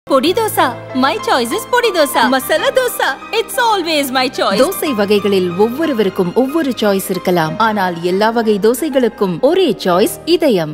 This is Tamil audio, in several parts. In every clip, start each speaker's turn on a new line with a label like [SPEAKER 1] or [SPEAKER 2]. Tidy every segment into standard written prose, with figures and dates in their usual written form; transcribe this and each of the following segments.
[SPEAKER 1] பொடி தோசா. My choice is பொடி dosa. Masala dosa. It's always my choice.
[SPEAKER 2] Dosa வகைகளில் ஒவ்வொருவருக்கும் ஒவ்வொரு சாய்ஸ் இருக்கலாம். ஆனால் எல்லா வகை தோசைகளுக்கும் ஒரே சாய்ஸ் இதயம்.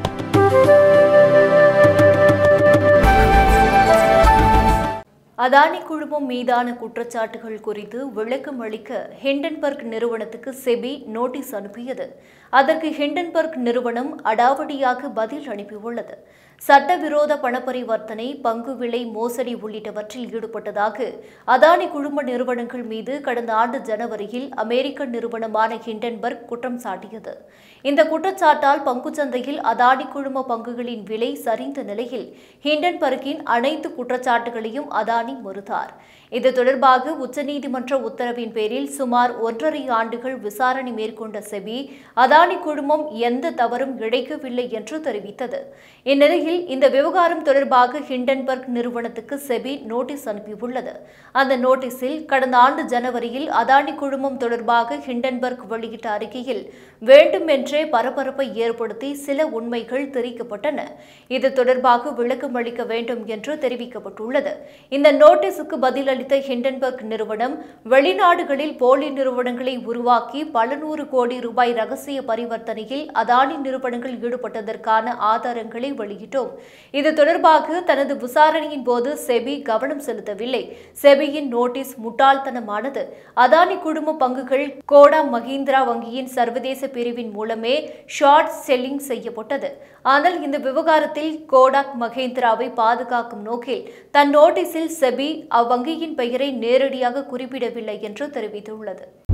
[SPEAKER 3] அதானி குழுமம் மீதான குற்றச்சாட்டுகள் குறித்து விளக்கம் அளிக்க ஹிண்டன்பர்க் நிறுவனத்துக்கு செபி நோட்டீஸ் அனுப்பியது. அதற்கு ஹிண்டன்பர்க் நிறுவனம் அடாவடியாக பதில் அனுப்பியுள்ளது. சட்டவிரோத பணப்பரிவர்த்தனை, பங்கு விலை மோசடி உள்ளிட்டவற்றில் ஈடுபட்டதாக அதானி குழும நிறுவனங்கள் மீது கடந்த ஆண்டு ஜனவரியில் அமெரிக்க நிறுவனமான ஹிண்டன்பர்க் குற்றம் சாட்டியது. இந்த குற்றச்சாட்டால் பங்குச்சந்தையில் அதானி குழும பங்குகளின் விலை சரிந்த நிலையில் ஹிண்டன்பர்க்கின் அனைத்து குற்றச்சாட்டுகளையும் அதானி மறுத்தார். இது தொடர்பாக உச்சநீதிமன்ற உத்தரவின் பேரில் சுமார் 1.5 ஆண்டுகள் விசாரணை மேற்கொண்ட செபி அதானி குழுமம் எந்த தவறும் இழைக்கவில்லை என்று தெரிவித்தது. இந்நிலையில் இந்த விவகாரம் தொடர்பாக ஹிண்டன்பர்க் நிறுவனத்துக்கு செபி நோட்டீஸ் அனுப்பியுள்ளது. அந்த நோட்டீஸில் கடந்த ஆண்டு ஜனவரியில் அதானி குழுமம் தொடர்பாக ஹிண்டன்பர்க் வெளியிட்ட அறிக்கையில் வேண்டுமென்றே பரபரப்பை ஏற்படுத்தி சில உண்மைகள் தெரிவிக்கப்பட்டன. இது தொடர்பாக விளக்கம் அளிக்க வேண்டும் என்று தெரிவிக்கப்பட்டுள்ளது. இந்த நோட்டீஸுக்கு பதிலளித்த ஹிண்டன்பர்க் நிறுவனம் வெளிநாடுகளில் போலி நிறுவனங்களை உருவாக்கி பல நூறு கோடி ரூபாய் ரகசிய பரிவர்த்தனையில் அதானி நிறுவனங்கள் ஈடுபட்டதற்கான ஆதாரங்களை வெளியிட்டோம். இது தொடர்பாக தனது விசாரணையின் போது செபி கவனம் செலுத்தவில்லை. செபியின் நோட்டீஸ் முட்டாள்தனமானது. அதானி குழும பங்குகள் கோடாக் மஹிந்திரா வங்கியின் சர்வதேச பிரிவின் மூலமே ஷார்ட் செல்லிங் செய்யப்பட்டது. ஆனால் இந்த விவகாரத்தில் கோடாக் மஹிந்திராவை பாதுகாக்கும் நோக்கில் தன் நோட்டீஸில் செபி அவ்வங்கியின் பெயரை நேரடியாக குறிப்பிடவில்லை என்று தெரிவித்துள்ளது.